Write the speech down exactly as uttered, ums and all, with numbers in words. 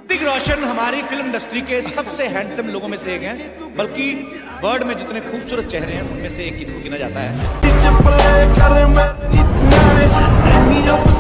ऋतिक रोशन हमारी film industry के सबसे हैंडसम लोगों में से एक हैं, बल्कि वर्ल्ड में जितने खूबसूरत चेहरे हैं उनमें से एक गिना जाता है।